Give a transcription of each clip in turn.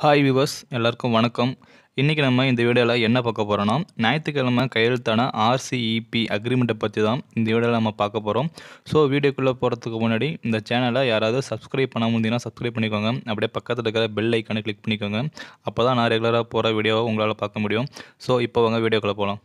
Hi viewers எல்லாருக்கும் வணக்கம். இன்றைக்கி நம்ம இந்த வீடியோவில் என்ன பார்க்க போகிறோன்னா, ஞாயிற்றுக்கிழமை கையெழுத்தான RCEP அக்ரிமெண்ட்டை பற்றி தான் இந்த வீடியோவில் நம்ம பார்க்க போகிறோம். ஸோ வீடியோக்குள்ளே போகிறதுக்கு முன்னாடி இந்த சேனலை யாராவது சப்ஸ்கிரைப் பண்ண முடியுங்கன்னா சப்ஸ்கிரைப் பண்ணிக்கோங்க. அப்படியே பக்கத்தில் இருக்கிற பெல் ஐக்கானை கிளிக் பண்ணிக்கோங்க. அப்போ தான் நான் ரெகுலராக போகிற வீடியோவை உங்களால் பார்க்க முடியும். ஸோ இப்போ வாங்க வீடியோக்குள்ளே போகலாம்.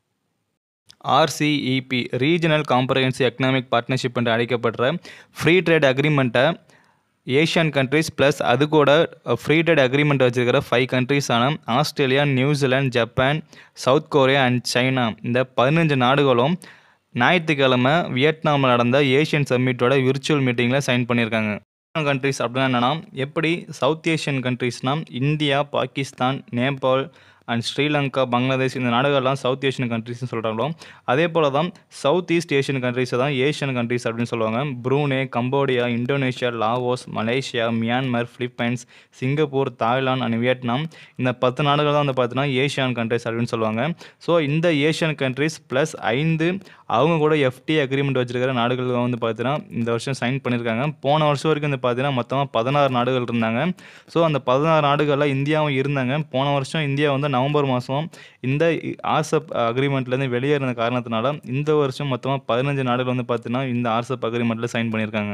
RCEP regional comprehensive economic partnership என்று அழைக்கப்படுற ஃப்ரீ ட்ரேட் அக்ரிமெண்ட்டை ஏஷியன் கண்ட்ரிஸ் ப்ளஸ் அது கூட ஃப்ரீ ட்ரேட் அக்ரிமெண்ட் வச்சுருக்கிற 5 கண்ட்ரிஸான Australia, New Zealand, Japan, South Korea and China இந்த 15 நாடுகளும் ஞாயிற்றுக்கிழமை வியட்நாமில் நடந்த ஏஷியன் சம்மிட்டோட விர்ச்சுவல் மீட்டிங்கில் சைன் பண்ணியிருக்காங்க. கண்ட்ரிஸ் அப்படின்னா என்னென்னா, எப்படி சவுத் ஏஷியன் கண்ட்ரிஸ்னால் இந்தியா, பாகிஸ்தான், நேபாள் அண்ட் ஸ்ரீலங்கா, பங்களாதேஷ் இந்த நாடுகள்லாம் சவுத் ஏஷியன் கண்ட்ரிஸ்னு சொல்கிறாங்களோ, அதே போல் தான் சவுத் ஈஸ்ட் ஏஷியன் கண்ட்ரிஸை தான் ஏஷியன் கண்ட்ரிஸ் அப்படின்னு சொல்லுவாங்க. Brunei, Cambodia, Indonesia, Laos, Malaysia, Myanmar, Philippines, Singapore, Thailand and Vietnam இந்த 10 நாடுகள் தான் வந்து பார்த்தீங்கன்னா ஏஷியன் கண்ட்ரிஸ் அப்படின்னு சொல்லுவாங்க. ஸோ இந்த ஏஷியன் கண்ட்ரிஸ் ப்ளஸ் 5 அவங்க கூட FTA அக்ரிமெண்ட் வச்சுருக்கிற நாடுகள் வந்து பார்த்தீங்கன்னா இந்த வருஷம் சைன் பண்ணியிருக்காங்க. போன வருஷம் வரைக்கும் வந்து பார்த்தீங்கன்னா மொத்தமாக 16 நாடுகள் இருந்தாங்க. ஸோ அந்த 16 நாடுகளில் இந்தியாவும் இருந்தாங்க. போன வருஷம் இந்தியா வந்து நவம்பர் மாதம் இந்த RCEP அக்ரிமெண்ட்லேருந்து வெளியேறின காரணத்தினால இந்த வருஷம் மொத்தமாக 15 நாடுகள் வந்து பார்த்தீங்கன்னா இந்த RCEP அக்ரிமெண்ட்டில் சைன் பண்ணியிருக்காங்க.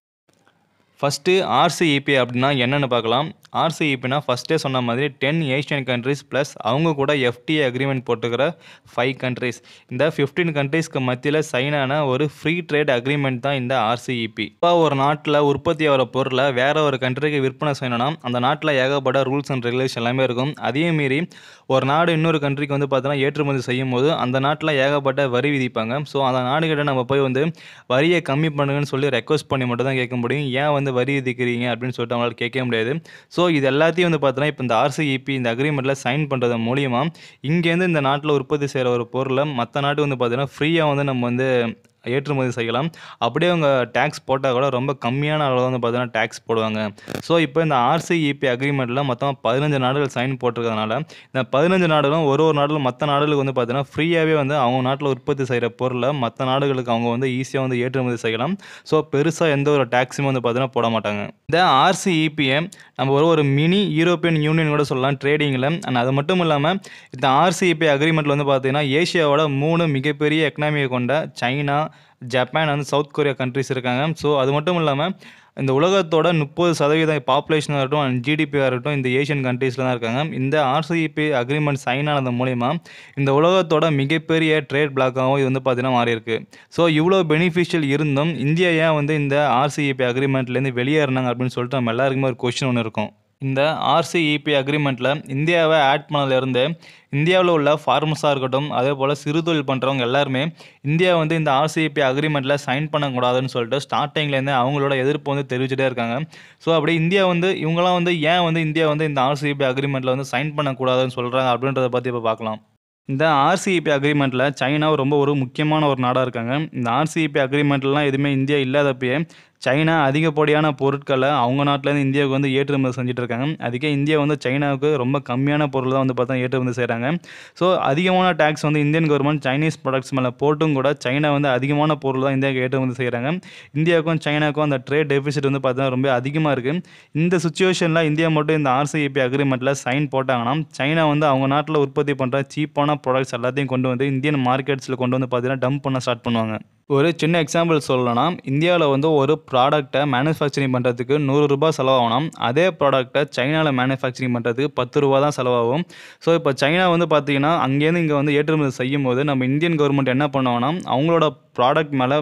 ஃபஸ்ட்டு RCEP அப்படின்னா என்னென்னு பார்க்கலாம். RCEPனா ஃபஸ்ட்டே சொன்ன மாதிரி 10 ஏஷியன் கண்ட்ரிஸ் ப்ளஸ் அவங்க கூட FTA அக்ரிமெண்ட் போட்டுக்கிற 5 கண்ட்ரிஸ். இந்த 15 கண்ட்ரிஸ்க்கு மத்தியில் சைனான ஒரு ஃப்ரீ ட்ரேட் அக்ரிமெண்ட் தான் இந்த RCEP. இப்போ ஒரு நாட்டில் உற்பத்தி ஆகிற பொருளை வேறு ஒரு கண்ட்ரிக்கு விற்பனை செய்யணும்னா அந்த நாட்டில் ஏகப்பட்ட ரூல்ஸ் அண்ட் ரெகுலேஷன் எல்லாமே இருக்கும். அதே மீறி ஒரு நாடு இன்னொரு கண்ட்ரிக்கு வந்து பார்த்தீங்கன்னா ஏற்றுமதி செய்யும் போது அந்த நாட்டில் ஏகப்பட்ட வரி விதிப்பாங்க. ஸோ அந்த நாடுகிட்ட நம்ம போய் வந்து வரியை கம்மி பண்ணுங்கன்னு சொல்லி ரெக்வஸ்ட் பண்ணி மட்டும் தான் கேட்க முடியும். ஏன் வந்து வரி விதிக்கிறீங்க அப்படின்னு சொல்லிட்டு அவங்களால கேட்க முடியாது. ஸோ இது எல்லாத்தையும் வந்து பார்த்தீங்கன்னா இப்போ இந்த RCEP இந்த அக்ரிமெண்ட்டில் சைன் பண்ணுறது மூலிமா இங்கேருந்து இந்த நாட்டில் உற்பத்தி செய்கிற ஒரு பொருளை மற்ற நாட்டு வந்து பார்த்தீங்கன்னா ஃப்ரீயாக வந்து நம்ம வந்து ஏற்றுமதி செய்யலாம். அப்படியே அவங்க டேக்ஸ் போட்டால் கூட ரொம்ப கம்மியான அளவில் வந்து பார்த்தீங்கன்னா டேக்ஸ் போடுவாங்க. ஸோ இப்போ இந்த RCEP அக்ரிமெண்ட்டில் மொத்தமாக 15 நாடுகள் சைன் போட்டிருக்கிறதுனால இந்த 15 நாடுகளும் ஒரு நாடுகளும் மற்ற நாடுகளுக்கு வந்து பார்த்தீங்கன்னா ஃப்ரீயாகவே வந்து அவங்க நாட்டில் உற்பத்தி செய்கிற பொருளை மற்ற நாடுகளுக்கு அவங்க வந்து ஈஸியாக வந்து ஏற்றுமதி செய்யலாம். ஸோ பெருசாக எந்த ஒரு டேக்ஸுமே வந்து பார்த்தீங்கன்னா போட மாட்டாங்க. இந்த RCEPயை நம்ம ஒரு மினி யூரோப்பியன் யூனியன் கூட சொல்லலாம் ட்ரேடிங்கில். அண்ட் அது மட்டும் இல்லாமல் இந்த RCEP அக்ரிமெண்ட்டில் வந்து பார்த்தீங்கன்னா ஏஷியாவோட 3 மிகப்பெரிய எக்கனாமியை கொண்ட சைனா, ஜப்பான் வந்து சவுத் கொரியா கண்ட்ரிஸ் இருக்காங்க. ஸோ அது மட்டும் இல்லாமல் இந்த உலகத்தோட 30% பாப்புலேஷனாக இருக்கட்டும் அண்ட் GDPயாக இருக்கட்டும் இந்த ஏஷியன் கண்ட்ரீஸில் தான் இருக்காங்க. இந்த RCEP அக்ரிமெண்ட் சைன் ஆனது மூலிமா இந்த உலகத்தோட மிகப்பெரிய ட்ரேட் பிளாக்காகவும் இது வந்து பார்த்தீங்கன்னா மாறி இருக்கு. ஸோ இவ்வளோ பெனிஃபிஷியல் இருந்தும் இந்தியா ஏன் வந்து இந்த RCEP அக்ரிமெண்ட்லேருந்து வெளியேறினாங்க அப்படின்னு சொல்லிட்டு நம்ம எல்லாருக்குமே ஒரு கொஸ்டின் ஒன்று இருக்கும். இந்த RCEP அக்ரிமெண்ட்டில் இந்தியாவை ஆட் பண்ணதுலேருந்து இந்தியாவில் உள்ள ஃபார்மர்ஸாக இருக்கட்டும் அதே போல் சிறு தொழில் பண்ணுறவங்க எல்லாருமே இந்தியா வந்து இந்த RCEP அக்ரிமெண்ட்டில் சைன் பண்ணக்கூடாதுன்னு சொல்லிட்டு ஸ்டார்டிங்லேருந்து அவங்களோட எதிர்ப்பு வந்து தெரிவிச்சுட்டே இருக்காங்க. ஸோ அப்படி இந்தியா வந்து இவங்களாம் வந்து ஏன் வந்து இந்தியா வந்து இந்த RCEP அக்ரிமெண்ட்டில் வந்து சைன் பண்ணக்கூடாதுன்னு சொல்கிறாங்க அப்படின்றத பற்றி இப்போ பார்க்கலாம். இந்த RCEP அக்ரிமெண்ட்டில் சைனா ரொம்ப ஒரு முக்கியமான ஒரு நாடாக இருக்காங்க. இந்த RCEP அக்ரிமெண்ட்லாம் எதுவுமே இந்தியா இல்லாதப்பயே சைனா அதிகப்படியான பொருட்களை அவங்க நாட்டிலேருந்து இந்தியாவுக்கு வந்து ஏற்றுமதி செஞ்சுட்டு இருக்காங்க. அதுக்கே இந்தியா வந்து சைனாவுக்கு ரொம்ப கம்மியான பொருள் தான் வந்து பார்த்தா ஏற்றுமதி செய்கிறாங்க. ஸோ அதிகமான டேக்ஸ் வந்து இந்தியன் கவர்மெண்ட் சைனீஸ் ப்ராடக்ட்ஸ் மேலே போட்டும் கூட சைனா வந்து அதிகமான பொருள் தான் இந்தியாவுக்கு ஏற்றுமதி செய்கிறாங்க. இந்தியாவுக்கும் சைனாவுக்கும் அந்த ட்ரேட் டெபிசிட் வந்து பார்த்தீங்கன்னா ரொம்ப அதிகமாக இருக்குது. இந்த சுச்சுவேஷனில் இந்தியா மட்டும் இந்த RCEP அக்ரிமெண்ட்டில் சைன் போட்டாங்கன்னா சைனா வந்து அவங்க நாட்டில் உற்பத்தி பண்ணுற சீப்பான ப்ராடக்ட்ஸ் எல்லாத்தையும் கொண்டு வந்து இந்தியன் மார்க்கெட்ஸில் கொண்டு வந்து பார்த்தீங்கன்னா டம்ப் பண்ண ஸ்டார்ட் பண்ணுவாங்க. ஒரு சின்ன எக்ஸாம்பிள் சொல்லணும்னா இந்தியாவில் வந்து ஒரு ப்ராடக்டை மேனுஃபேக்சரிங் பண்ணுறதுக்கு ₹100 செலவாகணும். அதே ப்ராடக்டை சைனாவில் மேனுஃபேக்சரிங் பண்ணுறதுக்கு ₹10 தான் செலவாகும். ஸோ இப்போ சைனா வந்து பார்த்தீங்கன்னா அங்கேருந்து இங்கே வந்து ஏற்றுமதி செய்யும் போது நம்ம இந்தியன் கவர்மெண்ட் என்ன பண்ணுவாங்கன்னா அவங்களோட ப்ராடக்ட் மேலே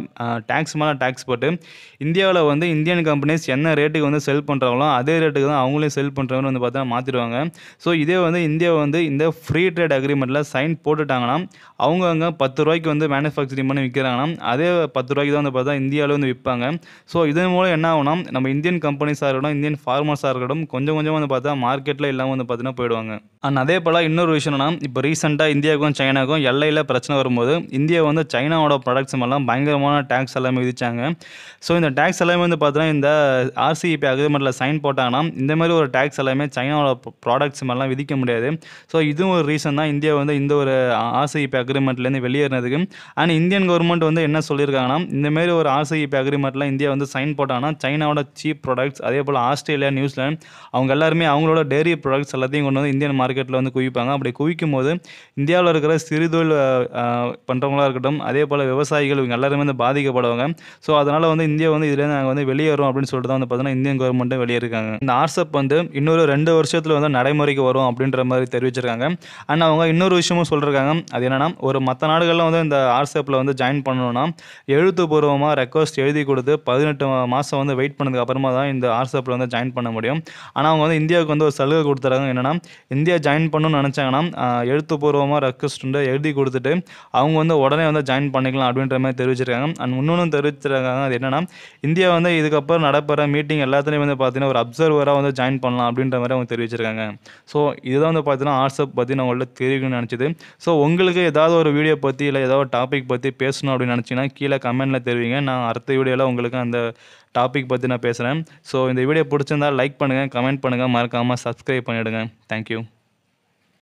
டேக்ஸ் போட்டு இந்தியாவில் வந்து இந்தியன் கம்பெனிஸ் என்ன ரேட்டுக்கு வந்து செல் பண்ணுறாங்களோ அதே ரேட்டுக்கு தான் அவங்களே செல் பண்ணுறவங்க வந்து பார்த்தா மாற்றிடுவாங்க. ஸோ இதே வந்து இந்தியா வந்து இந்த ஃப்ரீ ட்ரேட் அக்ரிமெண்ட்டில் சைன் போட்டுட்டாங்கன்னா அவங்க அங்கே ₹10 வந்து மேனுஃபேக்சரிங் பண்ணி விற்கிறாங்கன்னா அதே ₹10 தான் வந்து பார்த்தா இந்தியாவில் வந்து விற்பாங்க. ஸோ இதன் மூலம் என்ன ஆகும்னா நம்ம இந்தியன் கம்பெனிஸாக இருக்கட்டும் இந்தியன் ஃபார்மர்ஸாக இருக்கட்டும் கொஞ்சம் கொஞ்சமாக வந்து பார்த்தா மார்க்கெட்டில் இல்லாமல் வந்து பார்த்தீங்கன்னா போயிடுவாங்க. அண்ட் அதே போல் இன்னொரு விஷயம் என்னன்னா, இப்போ ரீசெண்டாக இந்தியாவுக்கும் சைனாவுக்கும் எல்லையில் பிரச்சனை வரும்போது இந்தியா வந்து சைனாவோட ப்ராடக்ட்ஸ் மேலாம் பயங்கரமான டேக்ஸ் எல்லாமே விதிச்சாங்க. ஸோ இந்த டேக்ஸ் எல்லாமே வந்து பார்த்தீங்கன்னா, இந்த RCEP அக்ரிமெண்ட்டில் சைன் போட்டாங்கன்னா இந்த மாதிரி ஒரு டேக்ஸ் எல்லாமே சைனாவோட ப்ராடக்ட்ஸ் மேலாம் விதிக்க முடியாது. ஸோ இதுவும் ஒரு ரீசன் தான் இந்தியா வந்து இந்த ஒரு RCEP அக்ரிமெண்ட்லேருந்து வெளியேறினதுக்கு. அண்ட் இந்தியன் கவர்மெண்ட் வந்து என்ன சொல்லியிருக்காங்கன்னா, இந்தமாரி ஒரு RCEP அக்ரிமெண்ட்டில் இந்தியா வந்து சைன் போட்டாங்கன்னா சைனாவோட சீப் ப்ராடக்ட்ஸ், அதே போல் ஆஸ்திரேலியா, நியூசிலாந்து அவங்க எல்லாருமே அவங்களோட டெய்ரி ப்ராடக்ட்ஸ் எல்லாத்தையும் கொண்டு வந்து இந்தியன் மார்க்கெட்டில் வந்து குவிப்பாங்க. அப்படி குவிக்கும் போது இந்தியாவில் இருக்கிற சிறுதொழில் பண்ணுறவங்களா இருக்கட்டும், அதே போல் விவசாயிகள் இவங்க எல்லாருமே வந்து பாதிக்கப்படுவாங்க. ஸோ அதனால் வந்து இந்தியா வந்து இதுலேருந்து நாங்கள் வந்து வெளியேறோம் அப்படின்னு சொல்லிட்டு தான் வந்து பார்த்தீங்கன்னா இந்தியன் கவர்மெண்ட்டும் வெளியேறிருக்காங்க. இந்த RCEP வந்து இன்னொரு 2 வருஷத்தில் வந்து நடைமுறைக்கு வரும் அப்படின்ற மாதிரி தெரிவிச்சிருக்காங்க. அண்ட் அவங்க இன்னொரு விஷயமும் சொல்லியிருக்காங்க. அது என்னன்னா, ஒரு மற்ற நாடுகள்லாம் வந்து இந்த RCEPல வந்து ஜாயின் பண்ணணும்னா எழுத்துப்பூர்வமாக ரெக்வஸ்ட் எழுதி கொடுத்து 18 மாதம் வந்து வெயிட் பண்ணதுக்கு அப்புறமா தான் இந்த RCEPல வந்து ஜாயின் பண்ண முடியும். ஆனால் அவங்க வந்து இந்தியாவுக்கு வந்து ஒரு சலுகை கொடுத்துறாங்க. என்னன்னா, இந்தியா ஜாயின் பண்ணணும்னு நினச்சாங்கன்னா எழுத்துப்பூர்வமாக ரெக்வஸ்ட் வந்து எழுதி கொடுத்துட்டு அவங்க வந்து உடனே வந்து ஜாயின் பண்ணிக்கலாம் அப்படின்ற மாதிரி தெரிவிச்சிருக்காங்க. அண்ட் இன்னொன்று தெரிவிச்சிருக்காங்க. அது என்னன்னா, இந்தியா வந்து இதுக்கப்புறம் நடப்புற மீட்டிங் எல்லாத்துலேயும் வந்து பார்த்தீங்கன்னா ஒரு அப்சர்வராக வந்து ஜாயின் பண்ணலாம் அப்படின்ற மாதிரி அவங்க தெரிவிச்சிருக்காங்க. ஸோ இதுதான் வந்து பார்த்தீங்கன்னா RCEP பற்றி நான் உங்கள்ட்ட தெரிவிக்கணும்னு நினச்சிது. ஸோ உங்களுக்கு ஏதாவது ஒரு வீடியோ பற்றி இல்லை ஏதாவது ஒரு டாபிக் பற்றி பேசணும் அப்படின்னு நினச்சிங்கன்னா கீழே கமெண்ட்டில் தெரிவிங்க. நான் அடுத்த வீடியோவில் உங்களுக்கு அந்த டாபிக் பற்றி நான் பேசுகிறேன். ஸோ இந்த வீடியோ பிடிச்சிருந்தால் லைக் பண்ணுங்கள், கமெண்ட் பண்ணுங்கள், மறக்காமல் சப்ஸ்கிரைப் பண்ணிவிடுங்க. தேங்க்யூ.